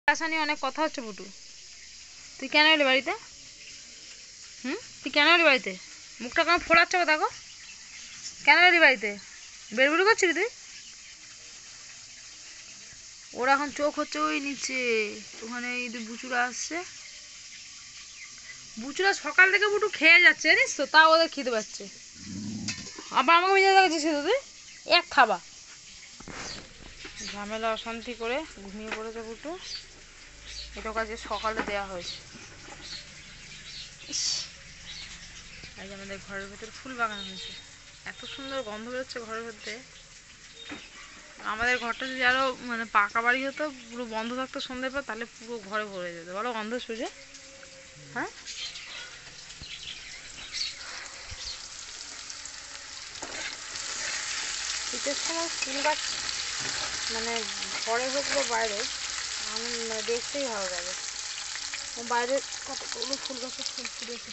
আসা নিয়ে অনেক কথা হচ্ছে বুটু। তুই কেন এলি বাড়িতে? তুই কেন এলি বাড়িতে? মুখটা কেমন ফোলাচ্ছে গো, দেখো। কেন এলি বাড়িতে? বেড়বুড়ি করছিলি তুই? ওরা এখন চোখ হচ্ছে ওই নিচে, ওখানে এই বুচুরা আসছে। বুচুরা সকাল থেকে বুটু খেয়ে যাচ্ছে জানিস তো, তাও ওদের খিদে পাচ্ছে। আবার আমাকে মেজে দেখেছিস তুই এক খাবা। ঝামেলা অশান্তি করে ঘুমিয়ে পড়েছে বুটু। এটা কাজে সকালে দেওয়া হয়েছে। আজ আমাদের ঘরের ভেতর ফুল বাগান হয়েছে, এত সুন্দর গন্ধ বেরোচ্ছে ঘরের মধ্যে। আমাদের ঘরটা যদি আরো মানে পাকা বাড়ি হতো, পুরো বন্ধ থাকতো সন্ধ্যের পর, তাহলে পুরো ঘরে ভরে যেত বলো গন্ধ সুজে। হ্যাঁ, শীতের সময় ফুল গাছ মানে ঘরে হোক বা বাইরে, আমি দেখতেই ভালো লাগে। বাইরে কতগুলো ফুল গাছের ফুল ফুটেছে।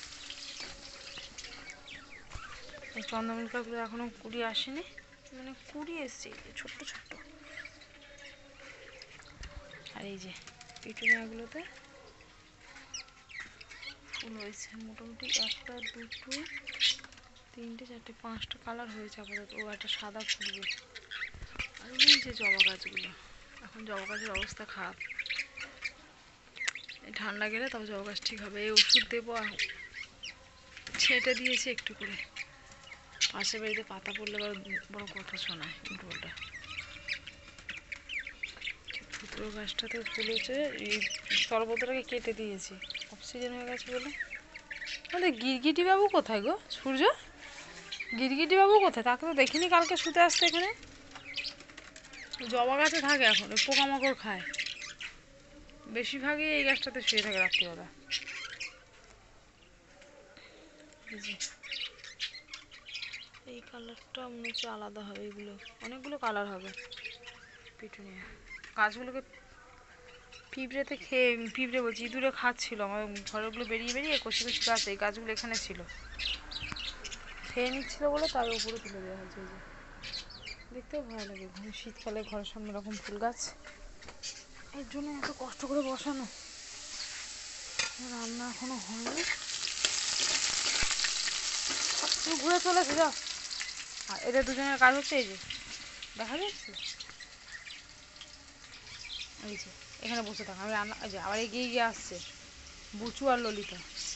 এই চন্দ্রমল্লিকাগুলো এখনো কুড়ি আসেনি, মানে কুড়ি এসছে ছোট্ট ছোট্ট। আর এই যে পিটুনিয়াগুলোতে ফুল হয়েছে মোটামুটি একটা দুটো তিনটে চারটে পাঁচটা কালার হয়েছে আপাতত। ও একটা সাদা ফুলবে। আর ওই যে জবা গাছগুলো, এখন জবা গাছের অবস্থা খারাপ। এই ঠান্ডা গেলে তবে জবা গাছ ঠিক হবে। এই ওষুধ দেবো, ছেটে দিয়েছি একটু করে। পাশের বাড়িতে পাতা পড়লে বড় কথা শোনায় উল্টোটা। ফুটোর গাছটাতে ফুলেছে, এই সরবতটাকে কেটে দিয়েছি, অক্সিজেন হয়ে গেছে বলে। আমাদের গিরগিটি বাবু কোথায় গো? সূর্য গিরগিটি বাবু কোথায়? তাকে তো দেখিনি কালকে শুতে আসতে এখানে। জবা গাছে থাকে এখন, ওই পোকামাকড় খায় বেশিরভাগই। এই গাছটাতে শুয়ে থাকে রাত্রিবেলা। এই কালারটা মনে হচ্ছে আলাদা হবে, এগুলো অনেকগুলো কালার হবে পিটুনিয়া গাছগুলোকে। পিঁপড়েতে খেয়ে, পিঁপড়ে বলছি, ইঁদুরে খাচ্ছিল আমার ঘরগুলো বেরিয়ে বেরিয়ে। কচি কচি গাছ, এই গাছগুলো এখানে ছিল, খেয়ে নিচ্ছিল বলে তার উপরে তুলে দেওয়া হয়েছে। এই যে দেখতেও ভয় লাগে, শীতকালে ঘরের সামনে এরকম ফুল গাছ, এর জন্য এত কষ্ট করে বসানো। রান্না এখনো হয়নি, তুই ঘুরে চলেছে যাও। আর এদের দুজনের কাজ হচ্ছে এই যে, দেখা যাচ্ছে এই যে এখানে বসে থাকা। আমি রান্না, এই যে আবার এগিয়ে গিয়ে আসছে বুচু আর ললিতা,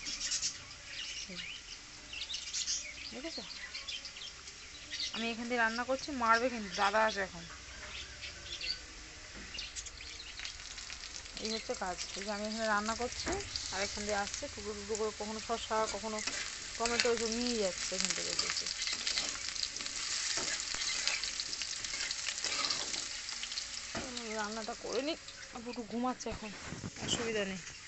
দেখেছো? আমি এখান দিয়ে রান্না করছি, মারবে কিন্তু, দাদা আছে এখন। এই হচ্ছে কাজ। এই যে আমি এখানে রান্না করছি, আর এখান দিয়ে আসছে টুকরো টুকরো করে, কখনো শসা কখনো টমেটো জমিয়ে যাচ্ছে এখান থেকে দেখে। রান্নাটা করে নিই, একটু ঘুমাচ্ছে এখন, অসুবিধা নেই।